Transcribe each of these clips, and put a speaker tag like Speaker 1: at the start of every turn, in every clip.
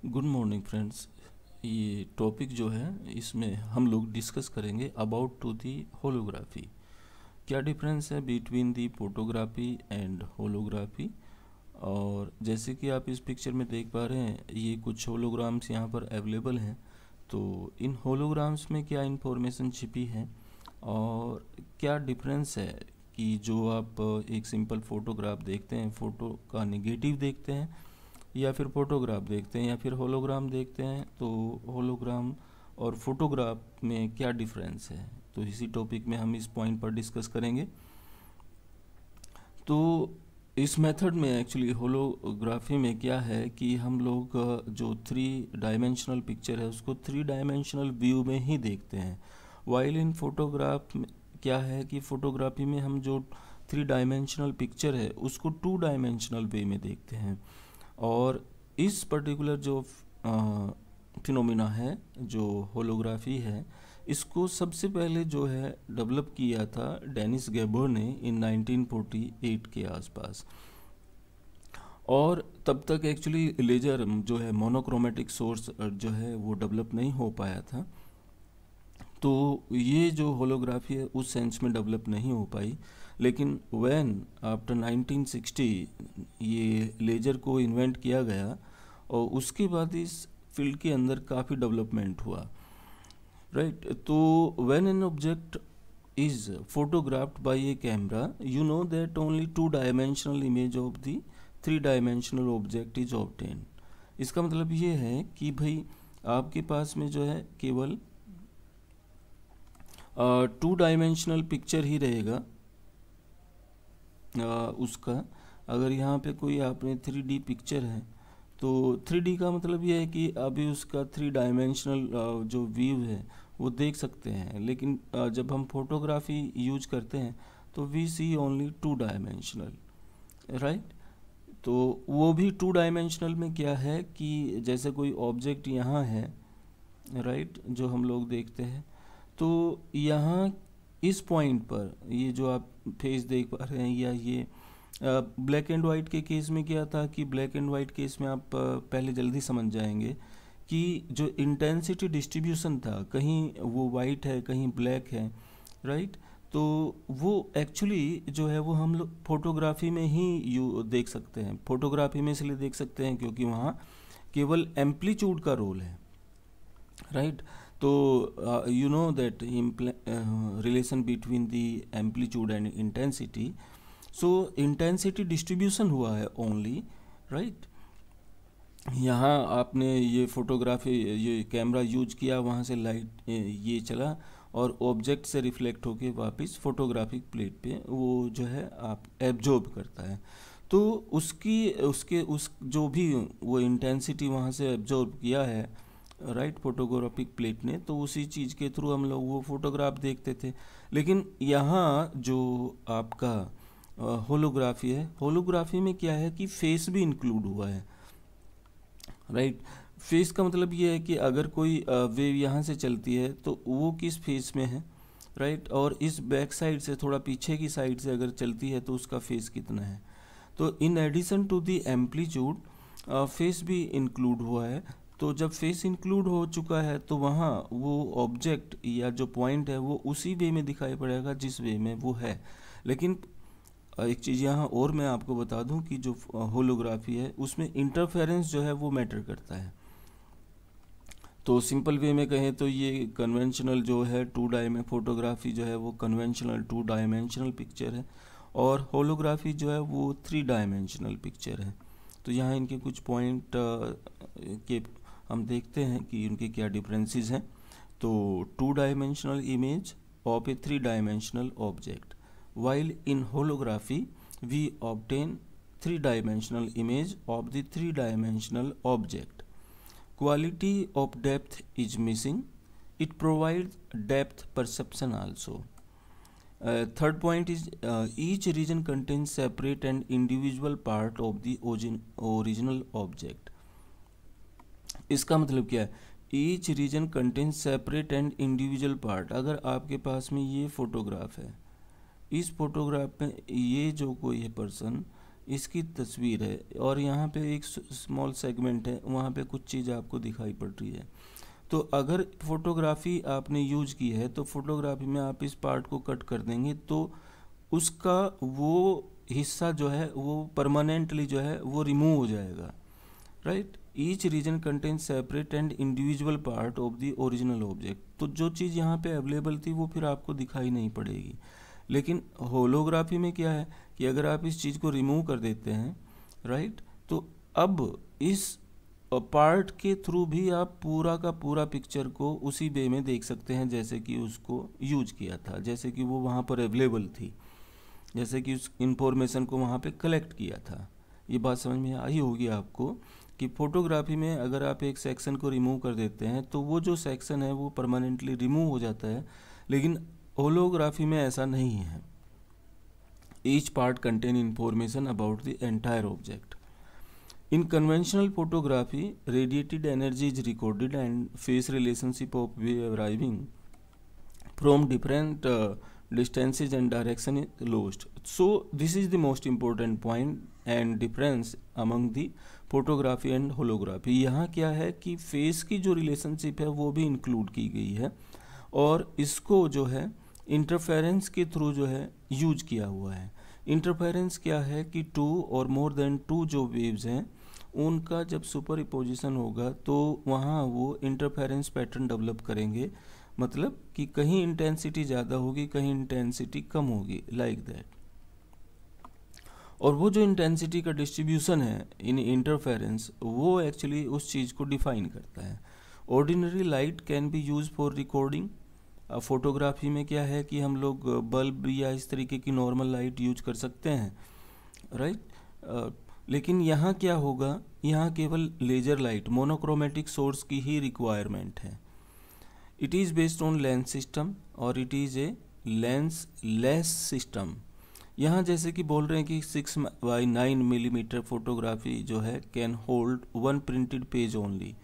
Speaker 1: Good morning friends. ये topic जो है इसमें हम लोग डिस्कस करेंगे अबाउट टू दी होलोग्राफी। क्या डिफरेंस है between the photography and holography. और जैसे कि आप इस पिक्चर में देख पा रहे हैं, ये कुछ होलोग्राम्स यहाँ पर अवेलेबल हैं। तो इन होलोग्राम्स में क्या इन्फॉर्मेशन छिपी है और क्या डिफरेंस है कि जो आप एक सिंपल फोटोग्राफ देखते हैं, फ़ोटो का नेगेटिव देखते हैं या फिर फोटोग्राफ देखते हैं या फिर होलोग्राम देखते हैं, तो होलोग्राम और फोटोग्राफ में क्या डिफरेंस है। तो इसी टॉपिक में हम इस पॉइंट पर डिस्कस करेंगे। तो इस मेथड में एक्चुअली होलोग्राफी में क्या है कि हम लोग जो 3 डायमेंशनल पिक्चर है उसको 3 डायमेंशनल व्यू में ही देखते हैं। वाइल इन फोटोग्राफ में क्या है कि फोटोग्राफी में हम जो 3 डायमेंशनल पिक्चर है उसको 2 डायमेंशनल वे में देखते हैं। और इस पर्टिकुलर जो फिनोमिना है, जो होलोग्राफी है, इसको सबसे पहले जो है डेवलप किया था डेनिस गैबोर ने इन 1948 के आसपास। और तब तक एक्चुअली लेजर जो है मोनोक्रोमेटिक सोर्स जो है वो डेवलप नहीं हो पाया था। तो ये जो होलोग्राफी है उस सेंस में डेवलप नहीं हो पाई। लेकिन व्हेन आफ्टर 1960 ये लेजर को इन्वेंट किया गया और उसके बाद इस फील्ड के अंदर काफ़ी डेवलपमेंट हुआ, राइट। तो when an object is photographed by a camera, you know that only 2 dimensional image of the 3 dimensional object is obtain. इसका मतलब ये है कि भाई आपके पास में जो है केवल 2 डायमेंशनल पिक्चर ही रहेगा उसका। अगर यहाँ पे कोई आपने 3D पिक्चर है तो 3D का मतलब ये है कि अभी उसका 3 डायमेंशनल जो व्यू है वो देख सकते हैं। लेकिन जब हम फोटोग्राफी यूज करते हैं तो we see only 2 dimensional, right. तो वो भी 2 डायमेंशनल में क्या है कि जैसे कोई ऑब्जेक्ट यहाँ है, राइट, जो हम लोग देखते हैं, तो यहाँ इस पॉइंट पर ये जो आप फेस देख पा रहे हैं, या ये ब्लैक एंड वाइट के केस में क्या था कि ब्लैक एंड वाइट केस में आप पहले जल्दी समझ जाएंगे कि जो इंटेंसिटी डिस्ट्रीब्यूशन था, कहीं वो वाइट है कहीं ब्लैक है, राइट। तो वो एक्चुअली जो है वो हम लोग फोटोग्राफी में ही देख सकते हैं। फोटोग्राफी में इसलिए देख सकते हैं क्योंकि वहाँ केवल एम्पलीट्यूड का रोल है, राइट। तो you know that relation between the amplitude and intensity. So intensity distribution हुआ है only, right। यहाँ आपने ये फोटोग्राफी ये कैमरा यूज किया, वहाँ से लाइट ये चला और ऑब्जेक्ट से रिफ्लेक्ट होके वापस फोटोग्राफिक प्लेट पे वो जो है आप एब्जॉर्ब करता है। तो उस जो भी वो इंटेंसिटी वहाँ से एब्जॉर्ब किया है, राइट, फोटोग्राफिक प्लेट ने, तो उसी चीज़ के थ्रू हम लोग वो फोटोग्राफ देखते थे। लेकिन यहाँ जो आपका होलोग्राफी है, होलोग्राफी में क्या है कि फेस भी इंक्लूड हुआ है, राइट। फेस का मतलब ये है कि अगर कोई वेव यहाँ से चलती है तो वो किस फेस में है, राइट। और इस बैक साइड से थोड़ा पीछे की साइड से अगर चलती है तो उसका फेस कितना है। तो in addition to the amplitude phase भी इंक्लूड हुआ है। तो जब फेस इंक्लूड हो चुका है तो वहाँ वो ऑब्जेक्ट या जो पॉइंट है वो उसी वे में दिखाई पड़ेगा जिस वे में वो है। लेकिन एक चीज़ यहाँ और मैं आपको बता दूं कि जो होलोग्राफी है उसमें इंटरफेरेंस जो है वो मैटर करता है। तो सिंपल वे में कहें तो ये कन्वेंशनल जो है फोटोग्राफी जो है वो कन्वेंशनल 2 डायमेंशनल पिक्चर है और होलोग्राफी जो है वो 3 डायमेंशनल पिक्चर है। तो यहाँ इनके कुछ पॉइंट के हम देखते हैं कि उनके क्या डिफरेंसेस हैं। तो 2 dimensional image of a 3 dimensional object, while in holography we obtain 3 dimensional image of the 3 dimensional object. Quality of depth is missing. It provides depth perception also. Third point is each region contains separate and individual part of the original object. इसका मतलब क्या है, each region contains separate and individual part. अगर आपके पास में ये photograph है, इस फोटोग्राफ में ये जो कोई है पर्सन, इसकी तस्वीर है और यहाँ पे एक स्मॉल सेगमेंट है, वहाँ पे कुछ चीज़ आपको दिखाई पड़ रही है। तो अगर फोटोग्राफी आपने यूज की है तो फोटोग्राफी में आप इस पार्ट को कट कर देंगे तो उसका वो हिस्सा जो है वो परमानेंटली जो है वो रिमूव हो जाएगा, right. Each region contain separate and individual part of the original object. तो जो चीज़ यहाँ पे अवेलेबल थी वो फिर आपको दिखाई नहीं पड़ेगी। लेकिन होलोग्राफी में क्या है कि अगर आप इस चीज़ को रिमूव कर देते हैं, राइट, तो अब इस पार्ट के थ्रू भी आप पूरा का पूरा पिक्चर को उसी वे में देख सकते हैं जैसे कि उसको यूज किया था, जैसे कि वो वहाँ पर अवेलेबल थी, जैसे कि उस इंफॉर्मेशन को वहाँ पे कलेक्ट किया था। ये बात समझ में आई होगी आपको कि फोटोग्राफी में अगर आप एक सेक्शन को रिमूव कर देते हैं तो वो जो सेक्शन है वो परमानेंटली रिमूव हो जाता है, लेकिन होलोग्राफी में ऐसा नहीं है। Each part contain information about the entire object. In conventional photography, radiated energy is recorded and phase relationship of wave arriving from different distances and direction is lost. So this is the most important point and difference among the photography and holography. यहाँ क्या है कि face की जो relationship है वो भी include की गई है और इसको जो है इंटरफेरेंस के थ्रू जो है यूज किया हुआ है। इंटरफेरेंस क्या है कि टू और मोर देन टू जो वेव्स हैं उनका जब सुपरइपोजिशन होगा तो वहाँ वो इंटरफेरेंस पैटर्न डेवलप करेंगे, मतलब कि कहीं इंटेंसिटी ज़्यादा होगी कहीं इंटेंसिटी कम होगी, लाइक दैट। और वो जो इंटेंसिटी का डिस्ट्रीब्यूशन है इन इंटरफेरेंस वो एक्चुअली उस चीज़ को डिफाइन करता है। Ordinary light can be use for recording. Photography में क्या है कि हम लोग बल्ब या इस तरीके की नॉर्मल लाइट यूज कर सकते हैं, राइट। लेकिन यहाँ क्या होगा, यहाँ केवल लेजर लाइट मोनोक्रोमेटिक सोर्स की ही रिक्वायरमेंट है। It is based on lens system और it is a lens less system. यहाँ जैसे कि बोल रहे हैं कि 6x9 मिलीमीटर फोटोग्राफी जो है can hold 1 printed page only,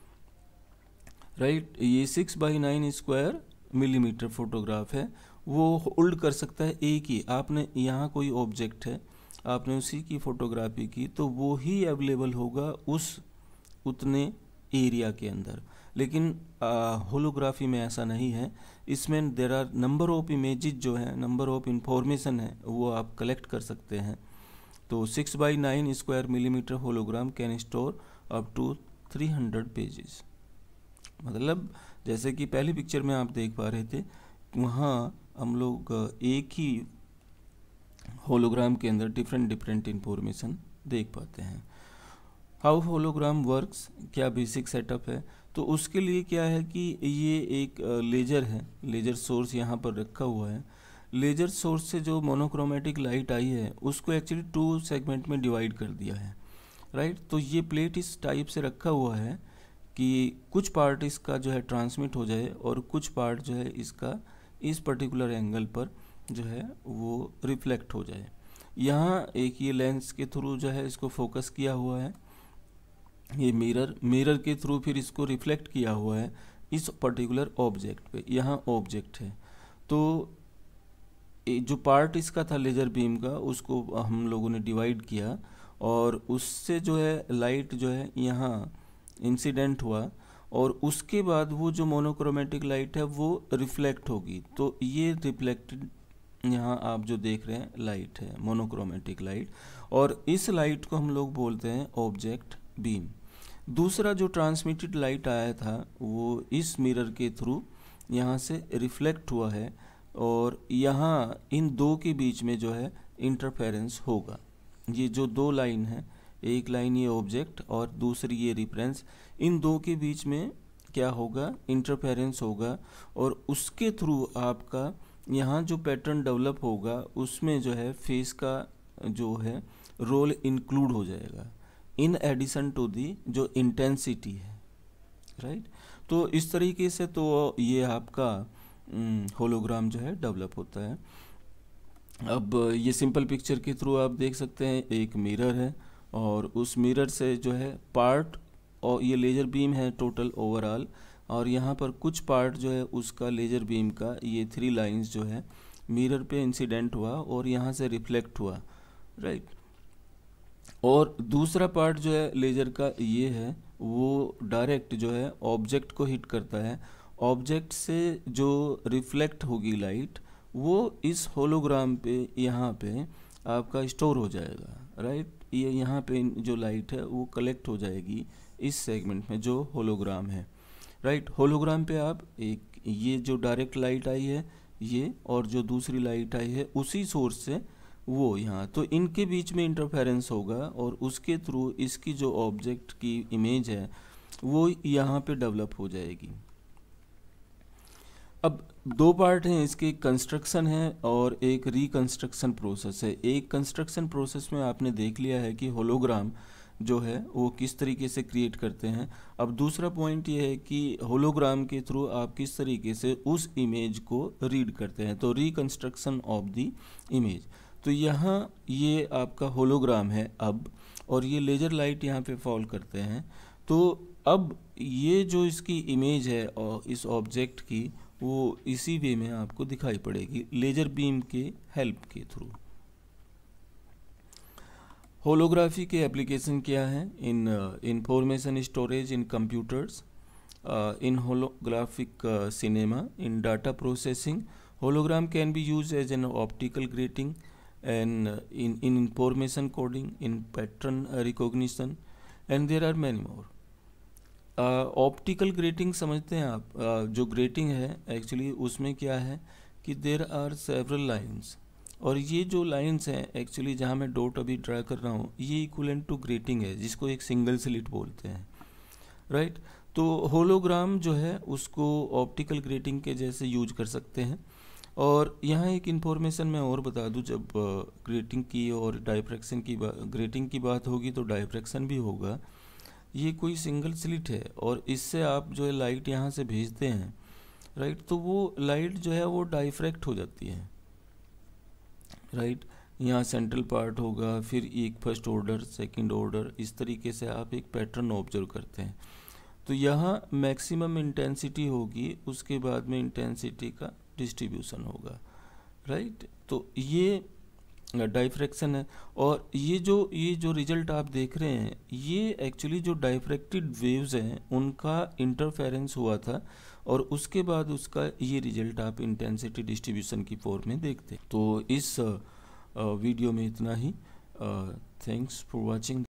Speaker 1: right. ये 6x9 स्क्वायर मिलीमीटर फोटोग्राफ है, वो होल्ड कर सकता है एक ही। आपने यहाँ कोई ऑब्जेक्ट है, आपने उसी की फोटोग्राफी की तो वो ही अवेलेबल होगा उस उतने एरिया के अंदर। लेकिन होलोग्राफी में ऐसा नहीं है, इसमें there are number of images जो है, नंबर ऑफ इंफॉर्मेशन है वो आप कलेक्ट कर सकते हैं। तो 6x9 square millimetre hologram can store up to 300 pages. मतलब जैसे कि पहली पिक्चर में आप देख पा रहे थे, वहाँ हम लोग एक ही होलोग्राम के अंदर डिफरेंट इंफॉर्मेशन देख पाते हैं। हाउ होलोग्राम वर्क्स, क्या बेसिक सेटअप है, तो उसके लिए क्या है कि ये एक लेजर है, लेजर सोर्स यहाँ पर रखा हुआ है। लेजर सोर्स से जो मोनोक्रोमेटिक लाइट आई है उसको एक्चुअली 2 सेगमेंट में डिवाइड कर दिया है, राइट। तो ये प्लेट इस टाइप से रखा हुआ है कि कुछ पार्ट इसका जो है ट्रांसमिट हो जाए और कुछ पार्ट जो है इसका इस पर्टिकुलर एंगल पर जो है वो रिफ्लेक्ट हो जाए। यहाँ एक ये लेंस के थ्रू जो है इसको फोकस किया हुआ है, ये मिरर के थ्रू फिर इसको रिफ्लेक्ट किया हुआ है इस पर्टिकुलर ऑब्जेक्ट पे। यहाँ ऑब्जेक्ट है तो जो पार्ट इसका था लेजर बीम का उसको हम लोगों ने डिवाइड किया और उससे जो है लाइट जो है यहाँ इंसिडेंट हुआ और उसके बाद वो जो मोनोक्रोमेटिक लाइट है वो रिफ्लेक्ट होगी। तो ये रिफ्लेक्टेड यहाँ आप जो देख रहे हैं लाइट है, मोनोक्रोमेटिक लाइट, और इस लाइट को हम लोग बोलते हैं ऑब्जेक्ट बीम। दूसरा जो ट्रांसमिटेड लाइट आया था वो इस मिरर के थ्रू यहाँ से रिफ्लेक्ट हुआ है और यहाँ इन दो के बीच में जो है इंटरफेरेंस होगा। ये जो दो लाइन है, एक लाइन ये ऑब्जेक्ट और दूसरी ये रिफरेंस, इन दो के बीच में क्या होगा, इंटरफेरेंस होगा और उसके थ्रू आपका यहाँ जो पैटर्न डेवलप होगा उसमें जो है फेस का जो है रोल इंक्लूड हो जाएगा इन एडिशन टू दी जो इंटेंसिटी है, राइट। तो इस तरीके से तो ये आपका होलोग्राम जो है डेवलप होता है। अब ये सिंपल पिक्चर के थ्रू आप देख सकते हैं, एक मिरर है और उस मिरर से जो है पार्ट, और ये लेज़र बीम है टोटल ओवरऑल, और यहाँ पर कुछ पार्ट जो है उसका लेज़र बीम का ये 3 लाइंस जो है मिरर पे इंसिडेंट हुआ और यहाँ से रिफ्लेक्ट हुआ, राइट। और दूसरा पार्ट जो है लेज़र का ये है, वो डायरेक्ट जो है ऑब्जेक्ट को हिट करता है। ऑब्जेक्ट से जो रिफ्लेक्ट होगी लाइट, वो इस होलोग्राम पे यहाँ पे आपका स्टोर हो जाएगा, राइट। ये यहाँ पे जो लाइट है वो कलेक्ट हो जाएगी इस सेगमेंट में जो होलोग्राम है, राइट। होलोग्राम पे आप एक ये जो डायरेक्ट लाइट आई है ये, और जो दूसरी लाइट आई है उसी सोर्स से वो यहाँ, तो इनके बीच में इंटरफेरेंस होगा और उसके थ्रू इसकी जो ऑब्जेक्ट की इमेज है वो यहाँ पे डेवलप हो जाएगी। अब दो पार्ट हैं इसके, कंस्ट्रक्शन है और एक रिकंस्ट्रक्शन प्रोसेस है। एक कंस्ट्रक्शन प्रोसेस में आपने देख लिया है कि होलोग्राम जो है वो किस तरीके से क्रिएट करते हैं। अब दूसरा पॉइंट ये है कि होलोग्राम के थ्रू आप किस तरीके से उस इमेज को रीड करते हैं, तो रिकंस्ट्रक्शन ऑफ द इमेज। तो यहाँ ये आपका होलोग्राम है अब, और ये लेज़र लाइट यहाँ पे फॉल करते हैं। तो अब ये जो इसकी इमेज है और इस ऑब्जेक्ट की, वो इसी वे में आपको दिखाई पड़ेगी लेज़र बीम के हेल्प के थ्रू। होलोग्राफी के एप्लीकेशन क्या है? In information storage in computers, in holographic cinema, in data processing. Hologram can be used as an optical grating and in information coding, in pattern recognition, and there are many more. Optical grating समझते हैं आप? जो grating है actually उसमें क्या है कि there are several lines, और ये जो लाइंस हैं एक्चुअली जहाँ मैं डॉट अभी ड्रा कर रहा हूँ ये इक्वलेंट टू ग्रेटिंग है, जिसको एक सिंगल स्लिट बोलते हैं, राइट। तो होलोग्राम जो है उसको ऑप्टिकल ग्रेटिंग के जैसे यूज कर सकते हैं। और यहाँ एक इन्फॉर्मेशन मैं और बता दूँ, जब ग्रेटिंग की और डायफ्रैक्शन की ग्रेटिंग की बात होगी तो डायफ्रैक्शन भी होगा। ये कोई सिंगल स्लिट है और इससे आप जो है लाइट यहाँ से भेजते हैं, राइट, तो वो लाइट जो है वो डायफ्रैक्ट हो जाती है, राइट। यहाँ सेंट्रल पार्ट होगा, फिर एक फर्स्ट ऑर्डर, सेकंड ऑर्डर, इस तरीके से आप एक पैटर्न ऑब्जर्व करते हैं। तो यहाँ मैक्सिमम इंटेंसिटी होगी, उसके बाद में इंटेंसिटी का डिस्ट्रीब्यूशन होगा, राइट। तो ये डायफ्रैक्शन है। और ये जो रिजल्ट आप देख रहे हैं ये एक्चुअली जो डायफ्रैक्टेड वेव्स हैं उनका इंटरफेरेंस हुआ था, और उसके बाद उसका ये रिजल्ट आप इंटेंसिटी डिस्ट्रीब्यूशन की फॉर्म में देखते हैं। तो इस वीडियो में इतना ही। Thanks for watching.